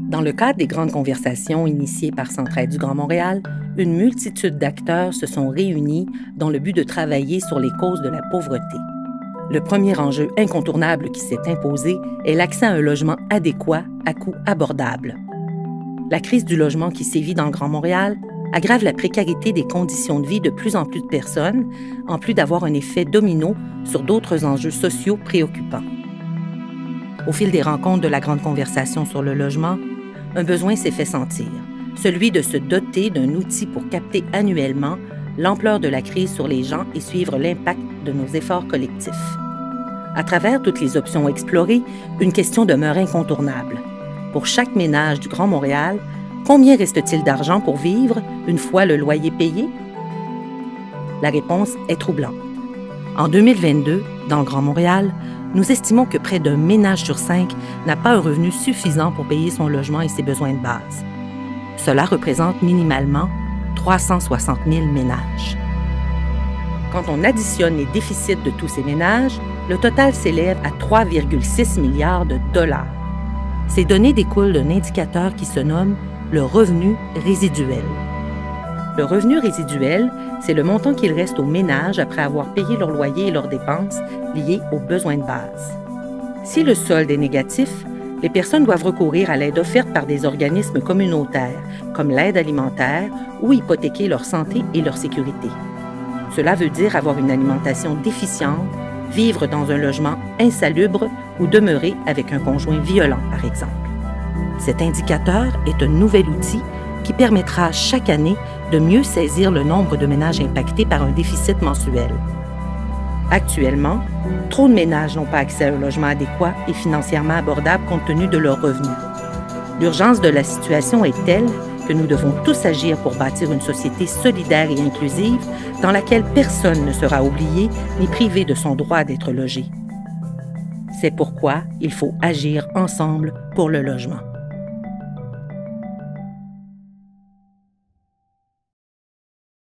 Dans le cadre des grandes conversations initiées par Centraide du Grand Montréal, une multitude d'acteurs se sont réunis dans le but de travailler sur les causes de la pauvreté. Le premier enjeu incontournable qui s'est imposé est l'accès à un logement adéquat à coût abordable. La crise du logement qui sévit dans le Grand Montréal aggrave la précarité des conditions de vie de plus en plus de personnes, en plus d'avoir un effet domino sur d'autres enjeux sociaux préoccupants. Au fil des rencontres de la grande conversation sur le logement, un besoin s'est fait sentir, celui de se doter d'un outil pour capter annuellement l'ampleur de la crise sur les gens et suivre l'impact de nos efforts collectifs. À travers toutes les options explorées, une question demeure incontournable. Pour chaque ménage du Grand Montréal, combien reste-t-il d'argent pour vivre une fois le loyer payé? La réponse est troublante. En 2022, dans le Grand Montréal, nous estimons que près d'un ménage sur 5 n'a pas un revenu suffisant pour payer son logement et ses besoins de base. Cela représente minimalement 360 000 ménages. Quand on additionne les déficits de tous ces ménages, le total s'élève à 3,6 milliards de dollars. Ces données découlent d'un indicateur qui se nomme le revenu résiduel. Le revenu résiduel, c'est le montant qu'il reste aux ménages après avoir payé leur loyer et leurs dépenses liées aux besoins de base. Si le solde est négatif, les personnes doivent recourir à l'aide offerte par des organismes communautaires, comme l'aide alimentaire, ou hypothéquer leur santé et leur sécurité. Cela veut dire avoir une alimentation déficiente, vivre dans un logement insalubre ou demeurer avec un conjoint violent, par exemple. Cet indicateur est un nouvel outil qui permettra chaque année de mieux saisir le nombre de ménages impactés par un déficit mensuel. Actuellement, trop de ménages n'ont pas accès à un logement adéquat et financièrement abordable compte tenu de leurs revenus. L'urgence de la situation est telle que nous devons tous agir pour bâtir une société solidaire et inclusive dans laquelle personne ne sera oublié ni privé de son droit d'être logé. C'est pourquoi il faut agir ensemble pour le logement.